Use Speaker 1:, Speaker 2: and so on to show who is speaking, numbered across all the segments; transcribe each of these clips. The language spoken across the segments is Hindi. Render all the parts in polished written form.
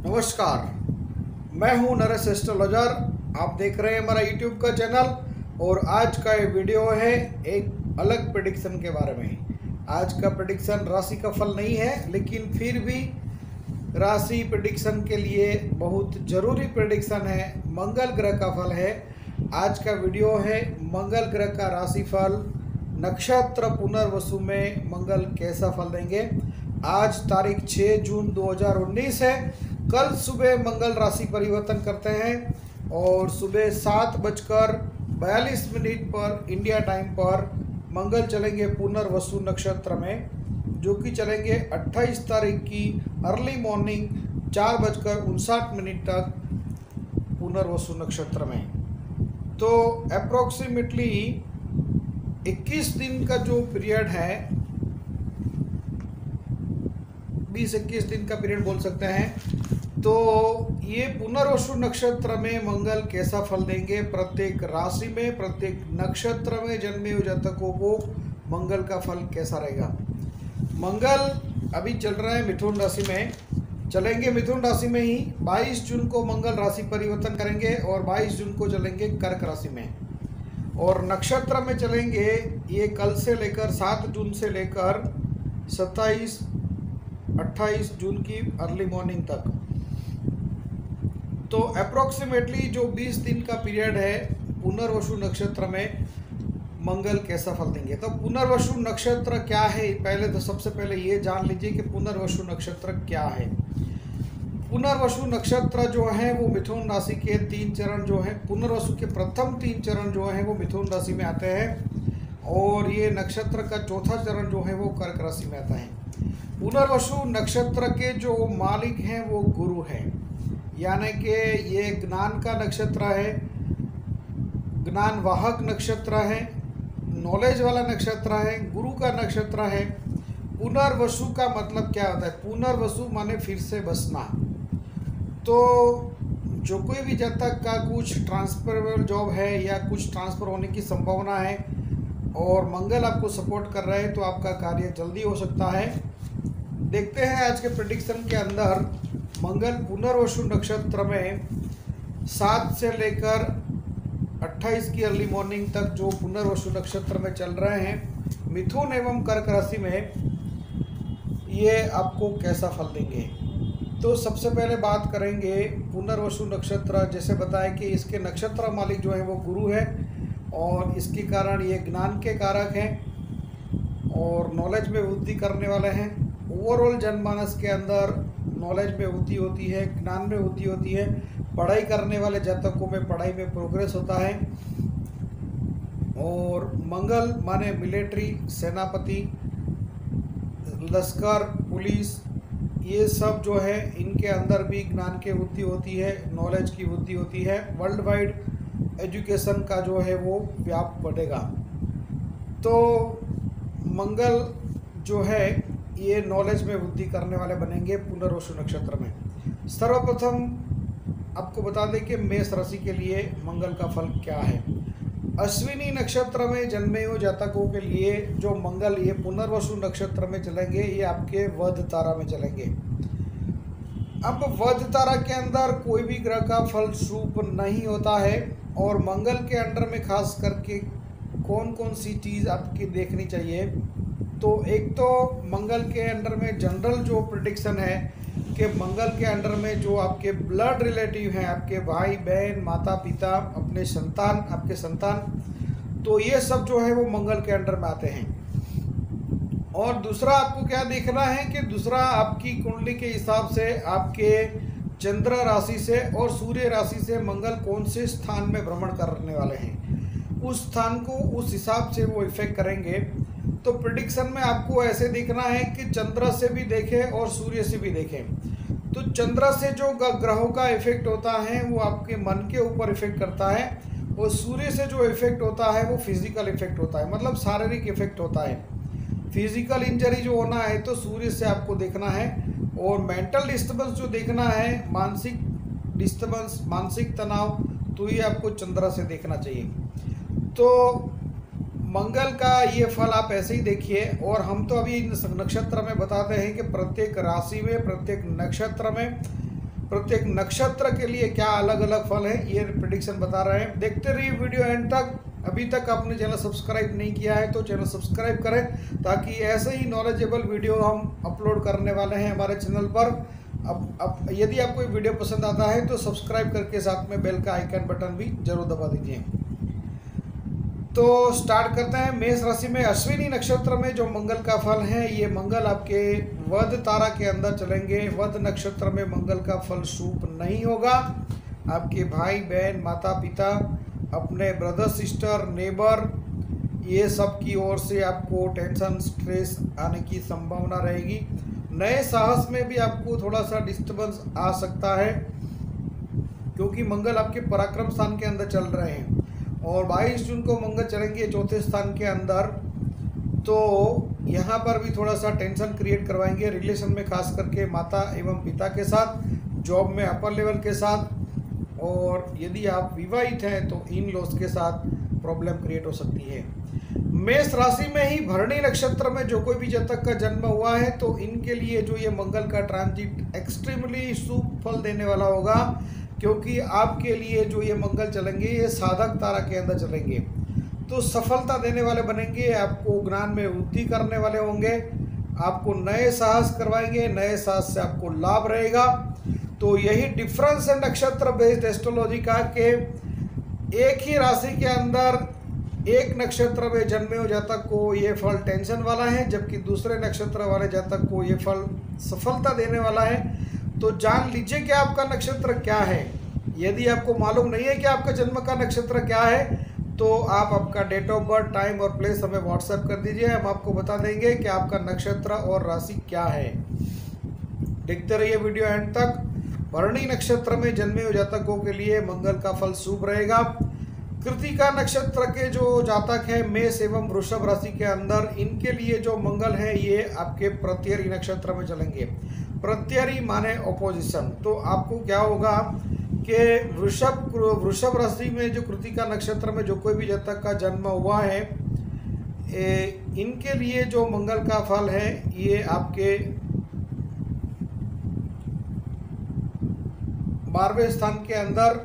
Speaker 1: नमस्कार, मैं हूं नरेश एस्ट्रोलॉजर। आप देख रहे हैं हमारा यूट्यूब का चैनल और आज का ये वीडियो है एक अलग प्रेडिक्शन के बारे में। आज का प्रेडिक्शन राशि का फल नहीं है, लेकिन फिर भी राशि प्रेडिक्शन के लिए बहुत ज़रूरी प्रेडिक्शन है। मंगल ग्रह का फल है। आज का वीडियो है मंगल ग्रह का राशि फल। नक्षत्र पुनर्वसु में मंगल कैसा फल देंगे। आज तारीख 6 जून 2019 है। कल सुबह मंगल राशि परिवर्तन करते हैं और सुबह 7:42 पर इंडिया टाइम पर मंगल चलेंगे पुनर्वसु नक्षत्र में, जो कि चलेंगे 28 तारीख की अर्ली मॉर्निंग 4:59 तक पुनर्वसु नक्षत्र में। तो अप्रोक्सीमेटली 21 दिन का जो पीरियड है, 20-21 दिन का पीरियड बोल सकते हैं। तो ये पुनर्वसु नक्षत्र में मंगल कैसा फल देंगे, प्रत्येक राशि में, प्रत्येक नक्षत्र में जन्मे हुए जातकों को मंगल का फल कैसा रहेगा। मंगल अभी चल रहा है मिथुन राशि में, चलेंगे मिथुन राशि में ही। 22 जून को मंगल राशि परिवर्तन करेंगे और 22 जून को चलेंगे कर्क राशि में, और नक्षत्र में चलेंगे ये कल से लेकर 7 जून से लेकर 27-28 जून की अर्ली मॉर्निंग तक। तो अप्रोक्सीमेटली जो 20 दिन का पीरियड है पुनर्वसु नक्षत्र में मंगल कैसा फल देंगे। तो पुनर्वसु नक्षत्र क्या है, पहले तो सबसे पहले ये जान लीजिए कि पुनर्वसु नक्षत्र क्या है। पुनर्वसु नक्षत्र जो है वो मिथुन राशि के 3 चरण जो है, पुनर्वसु के प्रथम 3 चरण जो है वो मिथुन राशि में आते हैं, और ये नक्षत्र का चौथा चरण जो है वो कर्क राशि में आता है। पुनर्वसु नक्षत्र के जो मालिक हैं वो गुरु हैं, यानी कि ये ज्ञान का नक्षत्र है, ज्ञान वाहक नक्षत्र है, नॉलेज वाला नक्षत्र है, गुरु का नक्षत्र है। पुनर्वसु का मतलब क्या होता है, पुनर्वसु माने फिर से बसना। तो जो कोई भी जातक का कुछ ट्रांसफरेबल जॉब है या कुछ ट्रांसफ़र होने की संभावना है और मंगल आपको सपोर्ट कर रहा है, तो आपका कार्य जल्दी हो सकता है। देखते हैं आज के प्रेडिक्शन के अंदर मंगल पुनर्वसु नक्षत्र में 7 से लेकर 28 की अर्ली मॉर्निंग तक जो पुनर्वसु नक्षत्र में चल रहे हैं मिथुन एवं कर्क राशि में, ये आपको कैसा फल देंगे। तो सबसे पहले बात करेंगे पुनर्वसु नक्षत्र। जैसे बताया कि इसके नक्षत्र मालिक जो है वो गुरु है, और इसके कारण ये ज्ञान के कारक हैं और नॉलेज में वृद्धि करने वाले हैं। ओवरऑल जनमानस के अंदर नॉलेज में वृद्धि होती है, ज्ञान में वृद्धि होती है। पढ़ाई करने वाले जातकों में पढ़ाई में प्रोग्रेस होता है। और मंगल माने मिलिट्री, सेनापति, लश्कर, पुलिस, ये सब जो है इनके अंदर भी ज्ञान की वृद्धि होती है, नॉलेज की वृद्धि होती है। वर्ल्ड वाइड एजुकेशन का जो है वो व्याप बढ़ेगा। तो मंगल जो है ये नॉलेज में वृद्धि करने वाले बनेंगे पुनर्वसु नक्षत्र में। सर्वप्रथम आपको बता दें कि मेष राशि के लिए मंगल का फल क्या है। अश्विनी नक्षत्र में जन्मे हुए जातकों के लिए जो मंगल ये पुनर्वसु नक्षत्र में चलेंगे, ये आपके वध तारा में चलेंगे। अब वध तारा के अंदर कोई भी ग्रह का फल शुभ नहीं होता है, और मंगल के अंडर में खास करके कौन कौन सी चीज़ आपकी देखनी चाहिए। तो एक तो मंगल के अंडर में जनरल जो प्रेडिक्शन है कि मंगल के अंडर में जो आपके ब्लड रिलेटिव हैं, आपके भाई बहन, माता पिता, अपने संतान, आपके संतान, तो ये सब जो है वो मंगल के अंडर में आते हैं। और दूसरा आपको क्या देखना है कि दूसरा आपकी कुंडली के हिसाब से आपके चंद्र राशि से और सूर्य राशि से मंगल कौन से स्थान में भ्रमण करने वाले हैं, उस स्थान को उस हिसाब से वो इफेक्ट करेंगे। तो प्रेडिक्शन में आपको ऐसे देखना है कि चंद्र से भी देखें और सूर्य से भी देखें। तो चंद्र से जो ग्रहों का इफेक्ट होता है वो आपके मन के ऊपर इफेक्ट करता है, और सूर्य से जो इफेक्ट होता है वो फिजिकल इफेक्ट होता है, मतलब शारीरिक इफेक्ट होता है। फिजिकल इंजरी जो होना है तो सूर्य से आपको देखना है, और मेंटल डिस्टर्बेंस जो देखना है, मानसिक डिस्टर्बेंस, मानसिक तनाव, तो ये आपको चंद्र से देखना चाहिए। तो मंगल का ये फल आप ऐसे ही देखिए। और हम तो अभी नक्षत्र में बताते हैं कि प्रत्येक राशि में, प्रत्येक नक्षत्र में प्रत्येक नक्षत्र के लिए क्या अलग अलग फल है, ये प्रेडिक्शन बता रहे हैं। देखते रहिए वीडियो एंड तक। अभी तक आपने चैनल सब्सक्राइब नहीं किया है तो चैनल सब्सक्राइब करें, ताकि ऐसे ही नॉलेजेबल वीडियो हम अपलोड करने वाले हैं हमारे चैनल पर। अब यदि आपको ये वीडियो पसंद आता है तो सब्सक्राइब करके साथ में बेल का आइकन बटन भी जरूर दबा दीजिए। तो स्टार्ट करते हैं। मेष राशि में अश्विनी नक्षत्र में जो मंगल का फल है, ये मंगल आपके वध तारा के अंदर चलेंगे। वध नक्षत्र में मंगल का फल शुभ नहीं होगा। आपके भाई बहन, माता पिता, अपने ब्रदर सिस्टर, नेबर, ये सब की ओर से आपको टेंशन स्ट्रेस आने की संभावना रहेगी। नए साहस में भी आपको थोड़ा सा डिस्टर्बेंस आ सकता है, क्योंकि मंगल आपके पराक्रम स्थान के अंदर चल रहे हैं और 22 जून को मंगल चलेंगे चौथे स्थान के अंदर। तो यहाँ पर भी थोड़ा सा टेंशन क्रिएट करवाएंगे रिलेशन में, खास करके माता एवं पिता के साथ, जॉब में अपर लेवल के साथ, और यदि आप विवाहित हैं तो इन लॉस के साथ प्रॉब्लम क्रिएट हो सकती है। मेष राशि में ही भरणी नक्षत्र में जो कोई भी जातक का जन्म हुआ है तो इनके लिए जो ये मंगल का ट्रांजिट एक्सट्रीमली शुभ फल देने वाला होगा, क्योंकि आपके लिए जो ये मंगल चलेंगे ये साधक तारा के अंदर चलेंगे, तो सफलता देने वाले बनेंगे। आपको ज्ञान में वृद्धि करने वाले होंगे, आपको नए साहस करवाएंगे, नए साहस से आपको लाभ रहेगा। तो यही डिफरेंस है नक्षत्र बेस्ड एस्ट्रोलॉजी का, के एक ही राशि के अंदर एक नक्षत्र में जन्मे हुए जातक को ये फल टेंशन वाला है, जबकि दूसरे नक्षत्र वाले जातक को ये फल सफलता देने वाला है। तो जान लीजिए कि आपका नक्षत्र क्या है। यदि आपको मालूम नहीं है कि आपका जन्म का नक्षत्र क्या है, तो आप आपका डेट ऑफ बर्थ, टाइम और प्लेस हमें व्हाट्सएप कर दीजिए। हम आपको बता देंगे कि आपका नक्षत्र और राशि क्या है। देखते रहिए वीडियो एंड तक। भरणी नक्षत्र में जन्मे हुए जातकों के लिए मंगल का फल शुभ रहेगा। कृतिका नक्षत्र के जो जातक हैं मेष एवं वृषभ राशि के अंदर, इनके लिए जो मंगल है ये आपके प्रत्यरी नक्षत्र में चलेंगे। प्रत्यरी माने ऑपोजिशन। तो आपको क्या होगा कि वृषभ राशि में जो कृतिका नक्षत्र में जो कोई भी जातक का जन्म हुआ है, इनके लिए जो मंगल का फल है ये आपके 12वें स्थान के अंदर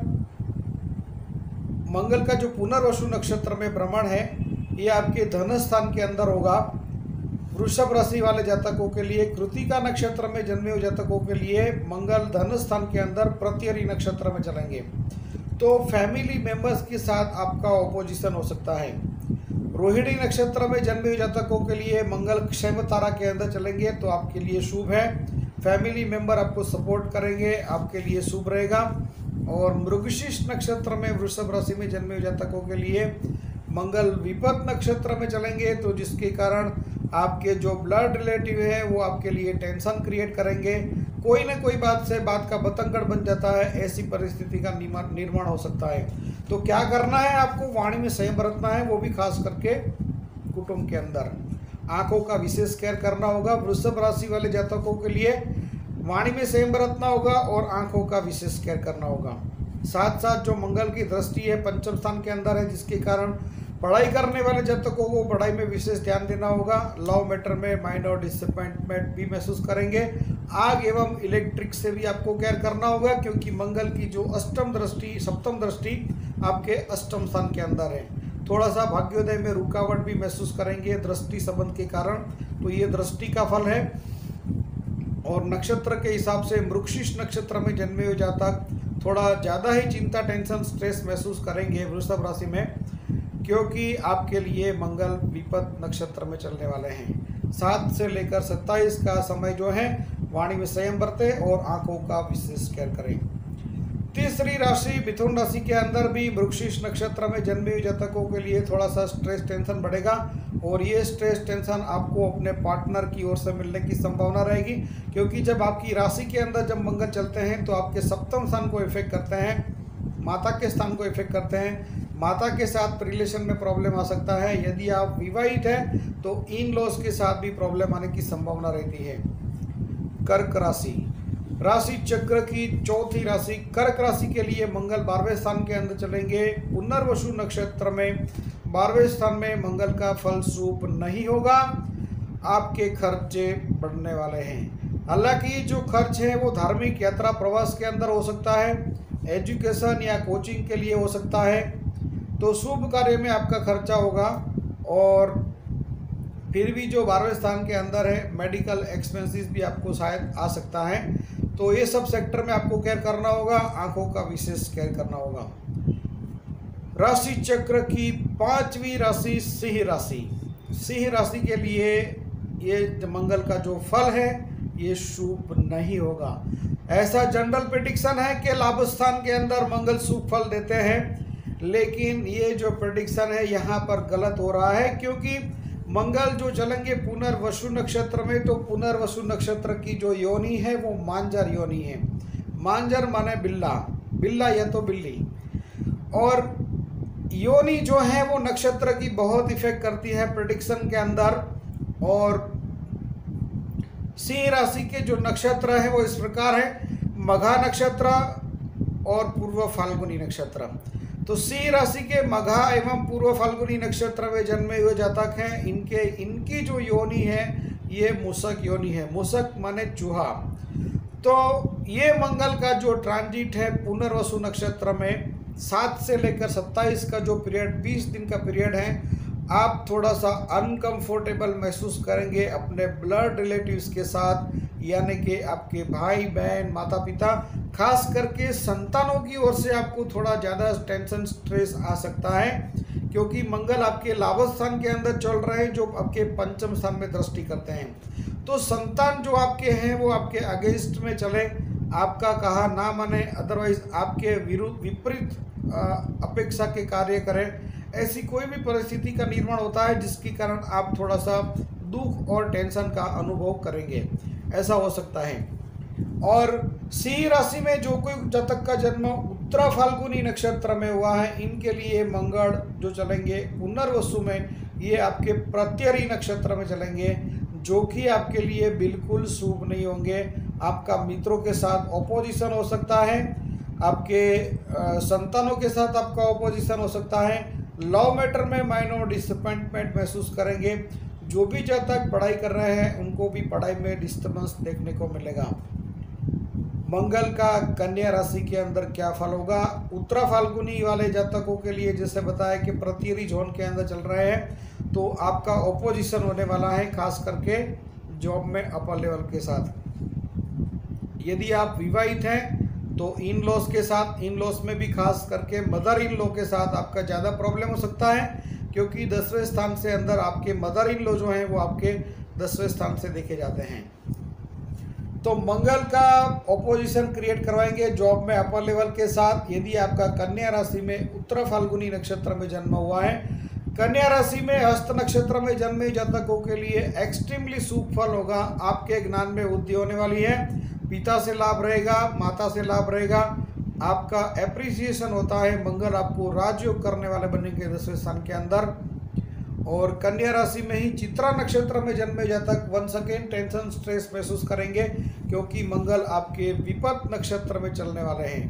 Speaker 1: मंगल का जो पुनर्वसु नक्षत्र में भ्रमण है ये आपके धन स्थान के अंदर होगा। वृषभ राशि वाले जातकों के लिए, कृतिका नक्षत्र में जन्मे हुए जातकों के लिए मंगल धन स्थान के अंदर प्रत्यरी नक्षत्र में चलेंगे। तो फैमिली मेंबर्स के साथ आपका ऑपोजिशन हो सकता है। रोहिणी नक्षत्र में जन्मे हुए जातकों के लिए मंगल क्षेम तारा के अंदर चलेंगे, तो आपके लिए शुभ है। फैमिली मेंबर आपको सपोर्ट करेंगे, आपके लिए शुभ रहेगा। और मृगशीर्ष नक्षत्र में वृषभ राशि में जन्मे हुए जातकों के लिए मंगल विपद नक्षत्र में चलेंगे, तो जिसके कारण आपके जो ब्लड रिलेटिव है वो आपके लिए टेंशन क्रिएट करेंगे। कोई ना कोई बात से बात का बतंगड़ बन जाता है, ऐसी परिस्थिति का निर्माण हो सकता है। तो क्या करना है, आपको वाणी में संयम बरतना है, वो भी खास करके कुटुंब के अंदर। आंखों का विशेष केयर करना होगा। वृषभ राशि वाले जातकों के लिए वाणी में संयम बरतना होगा और आंखों का विशेष केयर करना होगा। साथ साथ जो मंगल की दृष्टि है पंचम स्थान के अंदर है, जिसके कारण पढ़ाई करने वाले जातकों को पढ़ाई में विशेष ध्यान देना होगा। लव मैटर में माइंड और डिसअपॉइंटमेंट भी महसूस करेंगे। आग एवं इलेक्ट्रिक से भी आपको केयर करना होगा, क्योंकि मंगल की जो सप्तम दृष्टि आपके अष्टम स्थान के अंदर है। थोड़ा सा भाग्योदय में रुकावट भी महसूस करेंगे दृष्टि संबंध के कारण, तो ये दृष्टि का फल है। और नक्षत्र के हिसाब से मृगशीर्ष नक्षत्र में जन्मे हुए जातक थोड़ा ज़्यादा ही चिंता, टेंशन, स्ट्रेस महसूस करेंगे वृषभ राशि में, क्योंकि आपके लिए मंगल विपद नक्षत्र में चलने वाले हैं। 7 से लेकर 27 का समय जो है वाणी में संयम बरतें और आंखों का विशेष केयर करें। तीसरी राशि मिथुन राशि के अंदर भी मृगशीर्ष नक्षत्र में जन्मे हुए जातकों के लिए थोड़ा सा स्ट्रेस टेंशन बढ़ेगा, और ये स्ट्रेस टेंशन आपको अपने पार्टनर की ओर से मिलने की संभावना रहेगी, क्योंकि जब आपकी राशि के अंदर जब मंगल चलते हैं तो आपके सप्तम स्थान को इफेक्ट करते हैं, माता के स्थान को इफेक्ट करते हैं। माता के साथ रिलेशन में प्रॉब्लम आ सकता है। यदि आप विवाहित हैं तो इन लॉज के साथ भी प्रॉब्लम आने की संभावना रहती है। कर्क राशि चक्र की चौथी राशि कर्क राशि के लिए मंगल 12वें स्थान के अंदर चलेंगे। पुनर्वसु नक्षत्र में 12वें स्थान में मंगल का फल शुभ नहीं होगा। आपके खर्चे बढ़ने वाले हैं। हालांकि जो खर्च है वो धार्मिक यात्रा प्रवास के अंदर हो सकता है, एजुकेशन या कोचिंग के लिए हो सकता है, तो शुभ कार्य में आपका खर्चा होगा। और फिर भी जो 12वें स्थान के अंदर है मेडिकल एक्सपेंसेस भी आपको शायद आ सकता है। तो ये सब सेक्टर में आपको केयर करना होगा, आंखों का विशेष केयर करना होगा। राशि चक्र की 5वीं राशि सिंह राशि। सिंह राशि के लिए ये मंगल का जो फल है ये शुभ नहीं होगा। ऐसा जनरल प्रेडिक्शन है कि लाभ स्थान के अंदर मंगल शुभ फल देते हैं, लेकिन ये जो प्रेडिक्शन है यहाँ पर गलत हो रहा है, क्योंकि मंगल जो चलेंगे पुनर्वसु नक्षत्र में, तो पुनर्वसु नक्षत्र की जो योनि है वो मांजर योनि है। मांजर माने बिल्ला, बिल्ला या तो बिल्ली। और योनि जो है वो नक्षत्र की बहुत इफेक्ट करती है प्रेडिक्शन के अंदर। और सिंह राशि के जो नक्षत्र है वो इस प्रकार है, मघा नक्षत्र और पूर्व फाल्गुनी नक्षत्र। तो सिंह राशि के मघा एवं पूर्व फाल्गुनी नक्षत्र में जन्मे हुए जातक हैं, इनकी जो योनि है ये मूषक योनि है। मूषक माने चूहा। तो ये मंगल का जो ट्रांजिट है पुनर्वसु नक्षत्र में 7 से लेकर 27 का जो पीरियड, 20 दिन का पीरियड है, आप थोड़ा सा अनकंफर्टेबल महसूस करेंगे अपने ब्लड रिलेटिव्स के साथ, यानी कि आपके भाई बहन माता पिता, खास करके संतानों की ओर से आपको थोड़ा ज़्यादा टेंशन स्ट्रेस आ सकता है, क्योंकि मंगल आपके लाभ स्थान के अंदर चल रहे हैं जो आपके पंचम स्थान में दृष्टि करते हैं। तो संतान जो आपके हैं वो आपके अगेंस्ट में चले, आपका कहा ना माने, अदरवाइज आपके विरुद्ध विपरीत अपेक्षा के कार्य करें, ऐसी कोई भी परिस्थिति का निर्माण होता है जिसके कारण आप थोड़ा सा दुख और टेंशन का अनुभव करेंगे, ऐसा हो सकता है। और सिंह राशि में जो कोई जातक का जन्म उत्तरा फाल्गुनी नक्षत्र में हुआ है, इनके लिए मंगल जो चलेंगे पुनर्वसु में, ये आपके प्रत्यरी नक्षत्र में चलेंगे, जो कि आपके लिए बिल्कुल शुभ नहीं होंगे। आपका मित्रों के साथ ऑपोजिशन हो सकता है, आपके संतानों के साथ आपका ऑपोजिशन हो सकता है, लव मैटर में माइनर डिसअपॉइंटमेंट महसूस करेंगे। जो भी जातक पढ़ाई कर रहे हैं उनको भी पढ़ाई में डिस्टर्बेंस देखने को मिलेगा। मंगल का कन्या राशि के अंदर क्या फल होगा? उत्तरा फाल्गुनी वाले जातकों के लिए जैसे बताया कि प्रत्यरी जोन के अंदर चल रहे हैं, तो आपका ऑपोजिशन होने वाला है, खास करके जॉब में अपर लेवल के साथ। यदि आप विवाहित हैं तो इन लॉस के साथ, इन लॉस में भी खास करके मदर इन लॉ के साथ आपका ज़्यादा प्रॉब्लम हो सकता है, क्योंकि 10वें स्थान से अंदर आपके मदर इन लॉ जो हैं वो आपके 10वें स्थान से देखे जाते हैं। तो मंगल का ऑपोजिशन क्रिएट करवाएंगे जॉब में अपर लेवल के साथ। यदि आपका कन्या राशि में उत्तरा फाल्गुनी नक्षत्र में जन्म हुआ है, कन्या राशि में हस्त नक्षत्र में जन्मे जातकों के लिए एक्सट्रीमली शुभ फल होगा। आपके ज्ञान में वृद्धि होने वाली है, पिता से लाभ रहेगा, माता से लाभ रहेगा, आपका एप्रिसिएशन होता है। मंगल आपको राजयोग करने वाले बनेंगे 10वें स्थान के अंदर। और कन्या राशि में ही चित्रा नक्षत्र में जन्मे जातक वंस अगेन टेंशन स्ट्रेस महसूस करेंगे, क्योंकि मंगल आपके विपत नक्षत्र में चलने वाले हैं।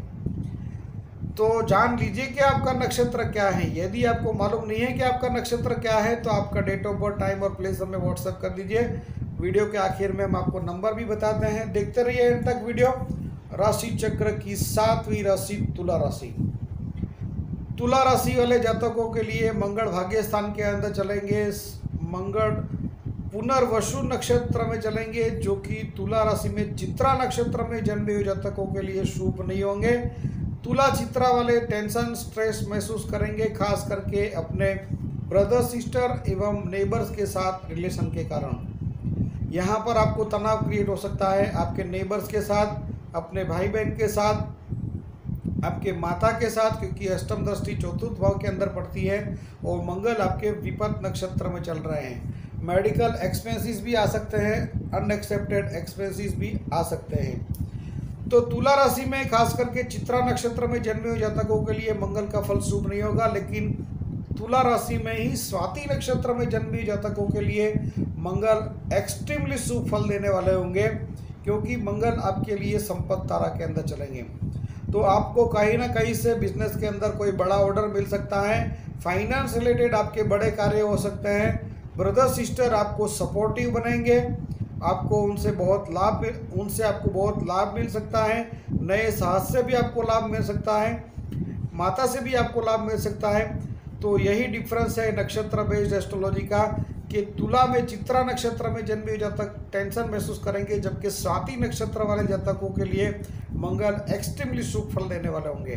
Speaker 1: तो जान लीजिए कि आपका नक्षत्र क्या है। यदि आपको मालूम नहीं है कि आपका नक्षत्र क्या है, तो आपका डेट ऑफ बर्थ, टाइम और प्लेस हमें व्हाट्सएप कर दीजिए। वीडियो के आखिर में हम आपको नंबर भी बताते हैं, देखते रहिए एंड तक वीडियो। राशि चक्र की 7वीं राशि तुला राशि। तुला राशि वाले जातकों के लिए मंगल भाग्य स्थान के अंदर चलेंगे। मंगल पुनर्वसु नक्षत्र में चलेंगे, जो कि तुला राशि में चित्रा नक्षत्र में जन्मे हुए जातकों के लिए शुभ नहीं होंगे। तुला चित्रा वाले टेंशन स्ट्रेस महसूस करेंगे, खास करके अपने ब्रदर सिस्टर एवं नेबर्स के साथ रिलेशन के कारण। यहाँ पर आपको तनाव क्रिएट हो सकता है आपके नेबर्स के साथ, अपने भाई बहन के साथ, आपके माता के साथ, क्योंकि अष्टम दृष्टि चतुर्थ भाव के अंदर पड़ती है और मंगल आपके विपत नक्षत्र में चल रहे हैं। मेडिकल एक्सपेंसेस भी आ सकते हैं, अनएक्सेप्टेड एक्सपेंसेस भी आ सकते हैं। तो तुला राशि में खास करके चित्रा नक्षत्र में जन्मे हुए जातकों के लिए मंगल का फल शुभ नहीं होगा, लेकिन तुला राशि में ही स्वाति नक्षत्र में जन्मे हुए जातकों के लिए मंगल एक्सट्रीमली शुभ फल देने वाले होंगे, क्योंकि मंगल आपके लिए संपत्ति तारा के अंदर चलेंगे। तो आपको कहीं ना कहीं से बिजनेस के अंदर कोई बड़ा ऑर्डर मिल सकता है, फाइनेंस रिलेटेड आपके बड़े कार्य हो सकते हैं, ब्रदर सिस्टर आपको सपोर्टिव बनेंगे, आपको उनसे आपको बहुत लाभ मिल सकता है। नए साहस से भी आपको लाभ मिल सकता है, माता से भी आपको लाभ मिल सकता है। तो यही डिफरेंस है नक्षत्र बेस्ड एस्ट्रोलॉजी का, कि तुला में चित्रा नक्षत्र में जन्मे जातक टेंशन महसूस करेंगे, जबकि स्वाति नक्षत्र वाले जातकों के लिए मंगल एक्सट्रीमली शुभ फल देने वाले होंगे।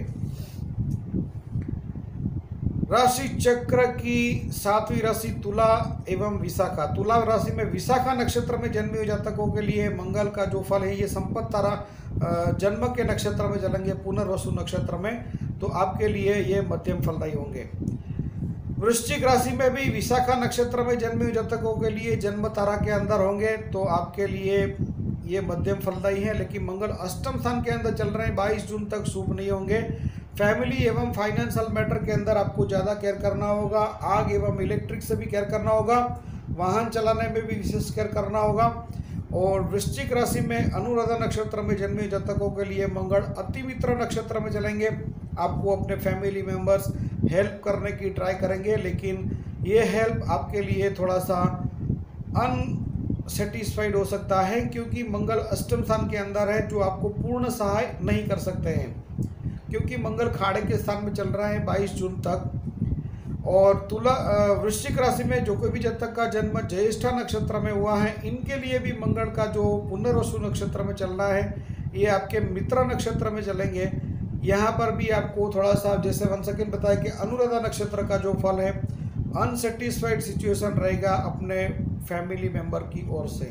Speaker 1: राशि चक्र की 7वीं राशि तुला एवं विशाखा। तुला राशि में विशाखा नक्षत्र में जन्मे हुए जातकों के लिए मंगल का जो फल है, ये संपत तारा जन्म के नक्षत्र में चलेंगे, पुनर्वसु नक्षत्र में, तो आपके लिए ये मध्यम फलदायी होंगे। वृश्चिक राशि में भी विशाखा नक्षत्र में जन्मे हुए जातकों के लिए जन्म तारा के अंदर होंगे, तो आपके लिए ये मध्यम फलदायी है। लेकिन मंगल अष्टम स्थान के अंदर चल रहे हैं, 22 जून तक शुभ नहीं होंगे। फैमिली एवं फाइनेंशियल मैटर के अंदर आपको ज़्यादा केयर करना होगा, आग एवं इलेक्ट्रिक से भी केयर करना होगा, वाहन चलाने में भी विशेष केयर करना होगा। और वृश्चिक राशि में अनुराधा नक्षत्र में जन्मे जातकों के लिए मंगल अति मित्र नक्षत्र में चलेंगे। आपको अपने फैमिली मेंबर्स हेल्प करने की ट्राई करेंगे, लेकिन ये हेल्प आपके लिए थोड़ा सा अनसेटिस्फाइड हो सकता है, क्योंकि मंगल अष्टम स्थान के अंदर है, जो आपको पूर्ण सहाय नहीं कर सकते हैं, क्योंकि मंगल खाड़े के स्थान में चल रहा है 22 जून तक। और वृश्चिक राशि में जो कोई भी जातक का जन्म ज्येष्ठा नक्षत्र में हुआ है, इनके लिए भी मंगल का जो पुनर्वसु नक्षत्र में चल रहा है, ये आपके मित्र नक्षत्र में चलेंगे। यहाँ पर भी आपको थोड़ा सा, जैसे वन सेकेंड बताया कि अनुराधा नक्षत्र का जो फल है, अनसेटिस्फाइड सिचुएशन रहेगा अपने फैमिली मेंबर की ओर से।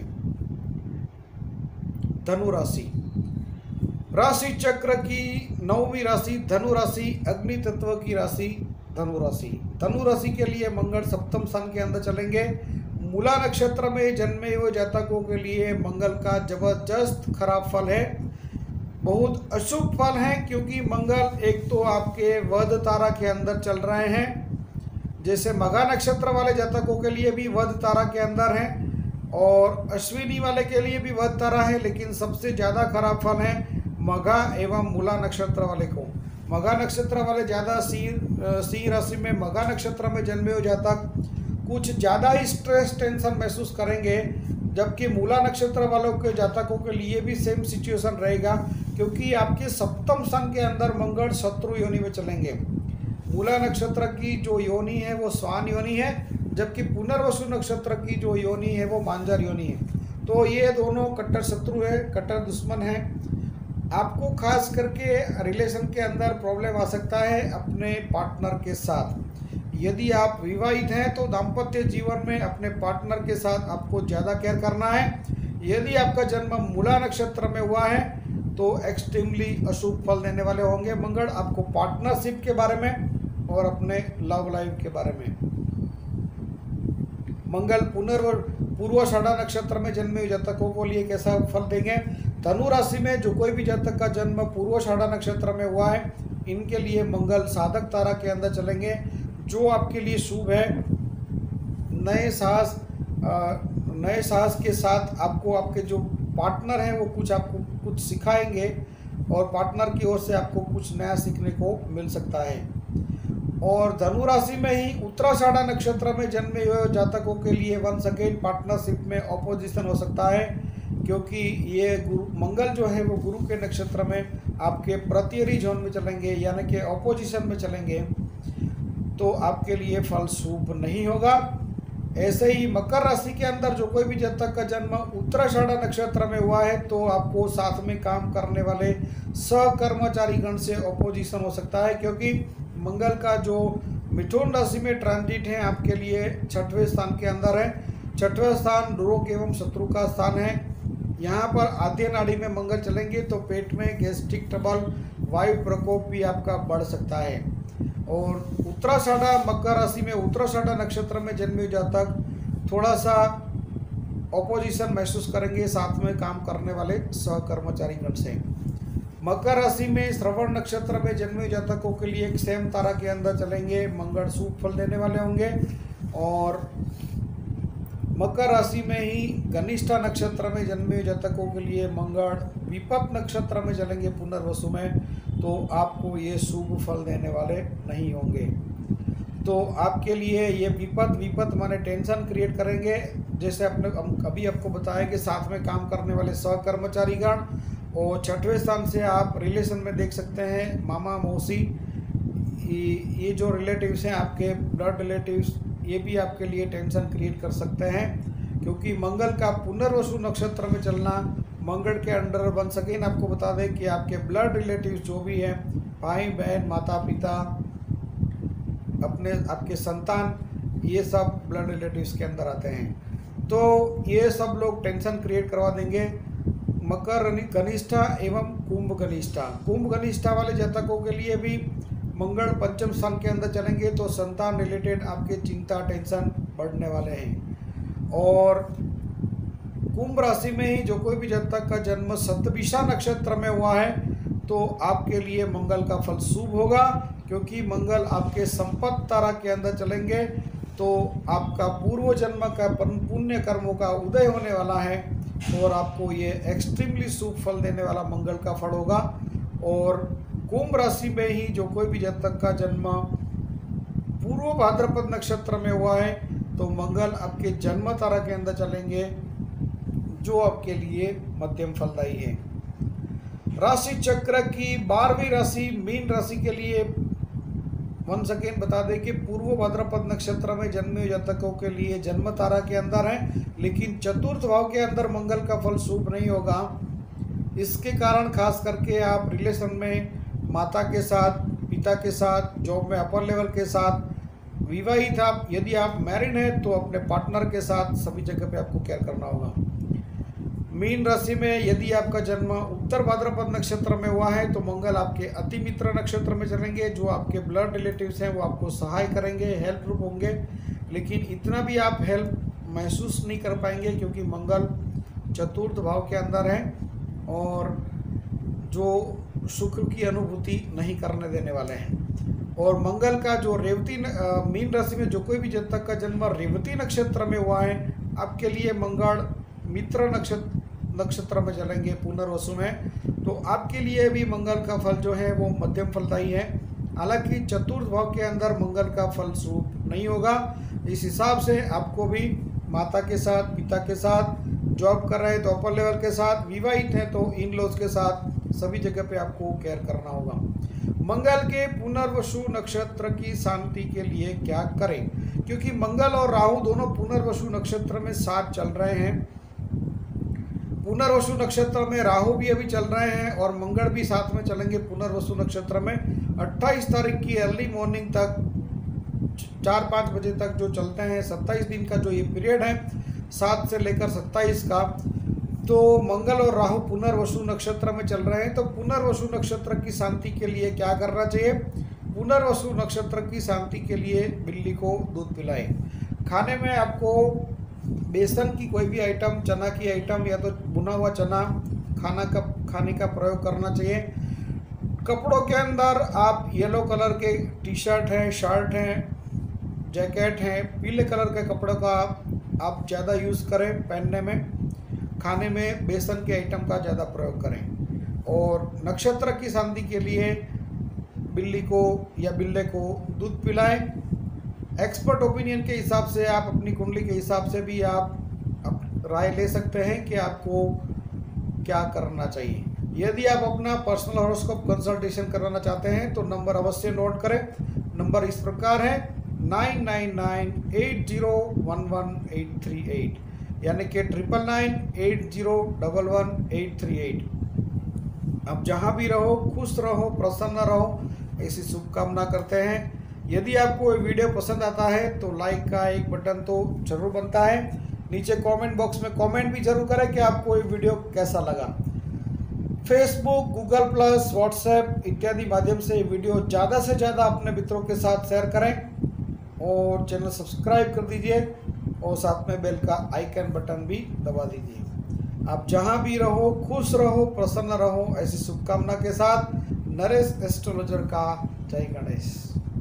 Speaker 1: धनु राशि, राशि चक्र की 9वीं राशि धनु राशि, अग्नि तत्व की राशि धनु राशि। धनु राशि के लिए मंगल सप्तम स्थान के अंदर चलेंगे। मूला नक्षत्र में जन्मे हुए जातकों के लिए मंगल का जबरदस्त खराब फल है, बहुत अशुभ फल है, क्योंकि मंगल एक तो आपके वध तारा के अंदर चल रहे हैं, जैसे मघा नक्षत्र वाले जातकों के लिए भी वध तारा के अंदर है, और अश्विनी वाले के लिए भी वध तारा है, लेकिन सबसे ज़्यादा खराब फल है मघा एवं मूला नक्षत्र वाले को। मघा नक्षत्र वाले ज़्यादा सिंह राशि में मघा नक्षत्र में जन्मे हुए जातक कुछ ज़्यादा ही स्ट्रेस टेंशन महसूस करेंगे, जबकि मूला नक्षत्र वालों के जातकों के लिए भी सेम सिचुएशन रहेगा, क्योंकि आपके सप्तम स्थान के अंदर मंगल शत्रु योनि में चलेंगे। मूला नक्षत्र की जो योनि है वो स्वान योनि है, जबकि पुनर्वसु नक्षत्र की जो योनि है वो मांजर योनि है। तो ये दोनों कट्टर शत्रु है, कट्टर दुश्मन है। आपको खास करके रिलेशन के अंदर प्रॉब्लम आ सकता है अपने पार्टनर के साथ। यदि आप विवाहित हैं तो दाम्पत्य जीवन में अपने पार्टनर के साथ आपको ज़्यादा केयर करना है। यदि आपका जन्म मूला नक्षत्र में हुआ है तो एक्सट्रीमली अशुभ फल देने वाले होंगे मंगल, आपको पार्टनरशिप के बारे में और अपने लव लाइफ के बारे में। मंगल पूर्वाषाढ़ा नक्षत्र में जन्मे हुए जातकों को लिए कैसा फल देंगे? धनु राशि में जो कोई भी जातक का जन्म पूर्वाषाढ़ा नक्षत्र में हुआ है, इनके लिए मंगल साधक तारा के अंदर चलेंगे, जो आपके लिए शुभ है। नए साहस के साथ आपको आपके जो पार्टनर हैं वो आपको कुछ सिखाएंगे, और पार्टनर की ओर से आपको कुछ नया सीखने को मिल सकता है। और धनु राशि में ही उत्तराषाढ़ा नक्षत्र में जन्मे हुए जातकों के लिए वंस अगेन पार्टनरशिप में ऑपोजिशन हो सकता है, क्योंकि ये मंगल जो है वो गुरु के नक्षत्र में आपके प्रत्यरी जोन में चलेंगे, यानी कि ऑपोजिशन में चलेंगे, तो आपके लिए फल शुभ नहीं होगा। ऐसे ही मकर राशि के अंदर जो कोई भी जातक का जन्म उत्तराषाढ़ा नक्षत्र में हुआ है, तो आपको साथ में काम करने वाले सहकर्मचारी गण से ऑपोजिशन हो सकता है, क्योंकि मंगल का जो मिथुन राशि में ट्रांजिट है आपके लिए 6वें स्थान के अंदर है। 6वां स्थान रोग एवं शत्रु का स्थान है। यहाँ पर आद्य नाड़ी में मंगल चलेंगे तो पेट में गैस्ट्रिक ट्रबल, वायु प्रकोप भी आपका बढ़ सकता है। और उत्तराषाढ़ा मकर राशि में उत्तराषाढ़ा नक्षत्र में जन्मे जातक थोड़ा सा ऑपोजिशन महसूस करेंगे साथ में काम करने वाले सहकर्मचारी गण से। मकर राशि में श्रवण नक्षत्र में जन्मे जातकों के लिए एक सेम तारा के अंदर चलेंगे, मंगल शुभ फल देने वाले होंगे। और मकर राशि में ही गनिष्ठा नक्षत्र में जन्मे जातकों के लिए मंगल विपत नक्षत्र में चलेंगे पुनर्वसु में, तो आपको ये शुभ फल देने वाले नहीं होंगे। तो आपके लिए ये विपद माने टेंशन क्रिएट करेंगे। जैसे अभी आपको बताया कि साथ में काम करने वाले सहकर्मचारीगण, और छठवें स्थान से आप रिलेशन में देख सकते हैं मामा मौसी, ये जो रिलेटिव्स हैं आपके ब्लड रिलेटिव्स, ये भी आपके लिए टेंशन क्रिएट कर सकते हैं, क्योंकि मंगल का पुनर्वसु नक्षत्र में चलना मंगल के अंडर बन सके। आपको बता दें कि आपके ब्लड रिलेटिव्स जो भी हैं, भाई बहन, माता पिता, आपके संतान, ये सब ब्लड रिलेटिव्स के अंदर आते हैं। तो ये सब लोग टेंशन क्रिएट करवा देंगे। मकर कनिष्ठा एवं कुंभ कनिष्ठा वाले जातकों के लिए भी मंगल पंचम स्थान के अंदर चलेंगे, तो संतान रिलेटेड आपके चिंता टेंशन बढ़ने वाले हैं। और कुंभ राशि में ही जो कोई भी जातक का जन्म शतभिषा नक्षत्र में हुआ है, तो आपके लिए मंगल का फल शुभ होगा, क्योंकि मंगल आपके संपत्ति तारा के अंदर चलेंगे, तो आपका पूर्व जन्म का पुण्य कर्मों का उदय होने वाला है, और आपको ये एक्सट्रीमली शुभ फल देने वाला मंगल का फल होगा। और कुंभ राशि में ही जो कोई भी जातक का जन्म पूर्व भाद्रपद नक्षत्र में हुआ है, तो मंगल आपके जन्म तारा के अंदर चलेंगे, जो आपके लिए मध्यम फलदायी है। राशि चक्र की 12वीं राशि मीन राशि के लिए वंस अगेन बता दें कि पूर्व भाद्रपद नक्षत्र में जन्मे जातकों के लिए जन्म तारा के अंदर है, लेकिन चतुर्थ भाव के अंदर मंगल का फल शुभ नहीं होगा। इसके कारण खास करके आप रिलेशन में माता के साथ, पिता के साथ, जॉब में अपर लेवल के साथ, विवाहित आप यदि आप मैरिड हैं तो अपने पार्टनर के साथ सभी जगह पे आपको केयर करना होगा। मीन राशि में यदि आपका जन्म उत्तर भाद्रपद नक्षत्र में हुआ है, तो मंगल आपके अति मित्र नक्षत्र में चलेंगे, जो आपके ब्लड रिलेटिव्स हैं वो आपको सहाय करेंगे, हेल्प रूप होंगे, लेकिन इतना भी आप हेल्प महसूस नहीं कर पाएंगे, क्योंकि मंगल चतुर्थ भाव के अंदर है और जो सुख की अनुभूति नहीं करने देने वाले हैं। और मंगल का जो रेवती मीन राशि में जो कोई भी जातक का जन्म रेवती नक्षत्र में हुआ है, आपके लिए मंगल मित्र नक्षत्र में चलेंगे पुनर्वसु में, तो आपके लिए भी मंगल का फल जो है वो मध्यम फलदायी है। हालांकि चतुर्थ भाव के अंदर मंगल का फल शुभ नहीं होगा। इस हिसाब से आपको भी माता के साथ, पिता के साथ, जॉब कर रहे हैं तो अपर लेवल के साथ, विवाहित हैं तो इन लॉज के साथ, सभी जगह पे आपको केयर करना होगा। मंगल के पुनर्वसु नक्षत्र की शांति के लिए क्या करें, क्योंकि मंगल और राहु दोनों पुनर्वसु नक्षत्र में साथ चल रहे हैं। पुनर्वसु नक्षत्र में राहु भी अभी चल रहे हैं और मंगल भी साथ में चलेंगे पुनर्वसु नक्षत्र में। 28 तारीख की अर्ली मॉर्निंग तक 4-5 बजे तक जो चलते हैं, 27 दिन का जो ये पीरियड है 7 से लेकर 27 का, तो मंगल और राहु पुनर्वसु नक्षत्र में चल रहे हैं। तो पुनर्वसु नक्षत्र की शांति के लिए क्या करना चाहिए? पुनर्वसु नक्षत्र की शांति के लिए बिल्ली को दूध पिलाएं। खाने में आपको बेसन की कोई भी आइटम, चना की आइटम या तो भुना हुआ चना खाने का प्रयोग करना चाहिए। कपड़ों के अंदर आप येलो कलर के टी शर्ट हैं, शर्ट हैं, जैकेट हैं, पीले कलर के कपड़ों का आप ज़्यादा यूज़ करें पहनने में। खाने में बेसन के आइटम का ज़्यादा प्रयोग करें। और नक्षत्र की शांति के लिए बिल्ली को या बिल्ले को दूध पिलाएं। एक्सपर्ट ओपिनियन के हिसाब से आप अपनी कुंडली के हिसाब से भी आप राय ले सकते हैं कि आपको क्या करना चाहिए। यदि आप अपना पर्सनल हॉरोस्कोप कंसल्टेशन कराना चाहते हैं तो नंबर अवश्य नोट करें। नंबर इस प्रकार है 9998011838, यानी कि 9998011838। आप जहाँ भी रहो खुश रहो, प्रसन्न रहो, ऐसी शुभकामना करते हैं। यदि आपको ये वीडियो पसंद आता है तो लाइक का एक बटन तो जरूर बनता है। नीचे कमेंट बॉक्स में कमेंट भी जरूर करें कि आपको ये वीडियो कैसा लगा। फेसबुक, गूगल प्लस, व्हाट्सएप इत्यादि माध्यम से ये वीडियो ज़्यादा से ज़्यादा अपने मित्रों के साथ शेयर करें और चैनल सब्सक्राइब कर दीजिए और साथ में बेल का आइकन बटन भी दबा दीजिए। आप जहां भी रहो खुश रहो, प्रसन्न रहो, ऐसी शुभकामना के साथ नरेश एस्ट्रोलॉजर का जय गणेश।